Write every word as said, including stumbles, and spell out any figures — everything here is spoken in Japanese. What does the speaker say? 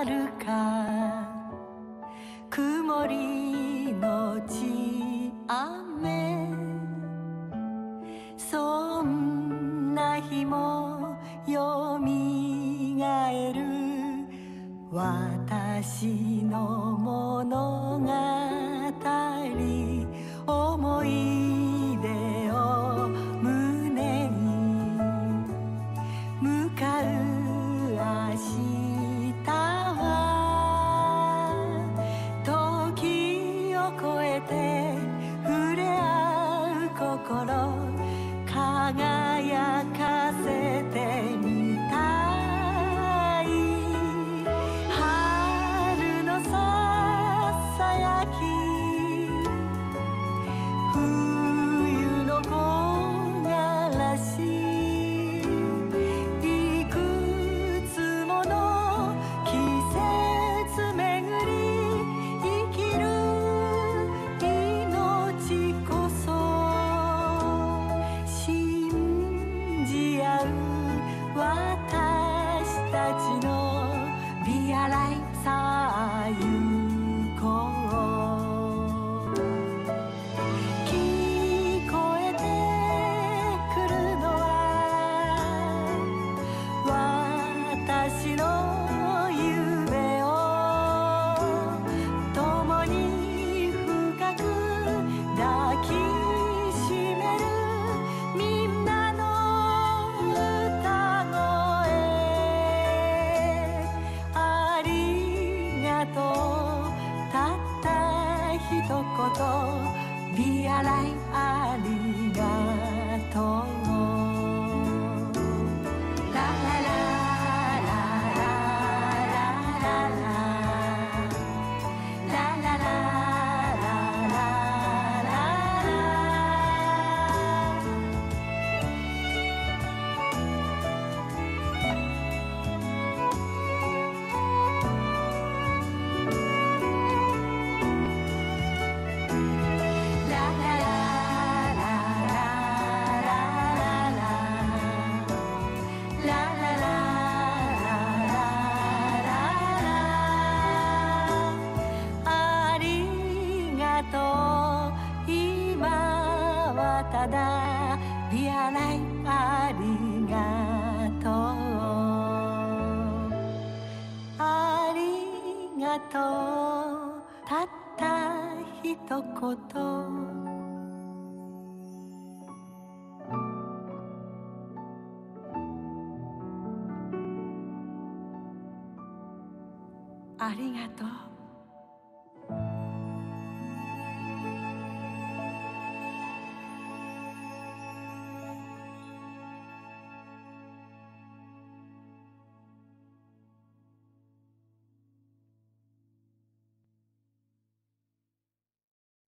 るか曇りのち雨そんな日もよみがえる私の物語思い出を胸に向かう明日は時を超えて触れ合う心輝かせてみたい春のささやき冬の木枯らしいくつもの季節巡り生きる命こそ信じ合う私たちのビアライさあ行こう聞こえてくるのは私の夢を共に深く抱きしめるみんなの歌声ありがとうたった一言ビアライありがとうラララララララララ今はただビアライありがとうありがとうたった一言ありがとう